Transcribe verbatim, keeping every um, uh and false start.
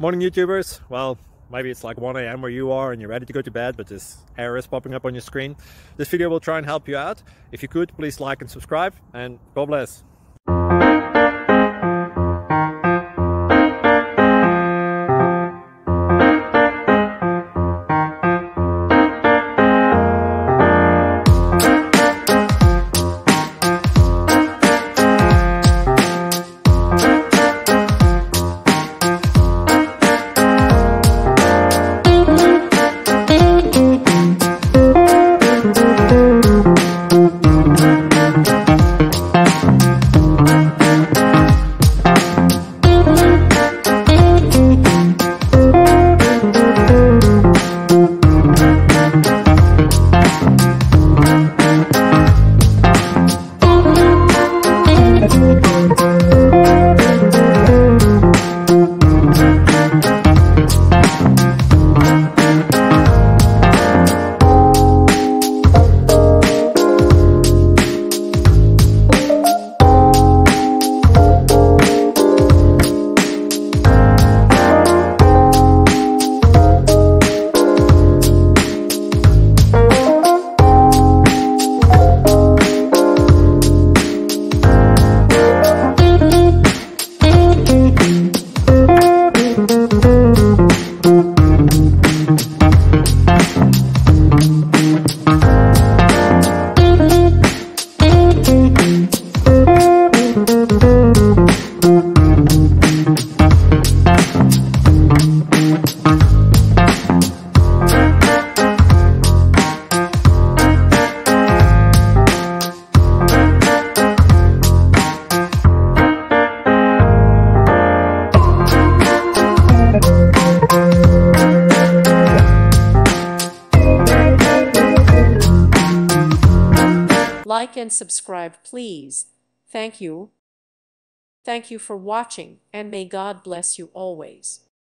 Morning YouTubers. Well, maybe it's like one A M where you are and you're ready to go to bed, but this error is popping up on your screen. This video will try and help you out. If you could, please like and subscribe, and God bless. Like and subscribe, please. Thank you. Thank you for watching, and may God bless you always.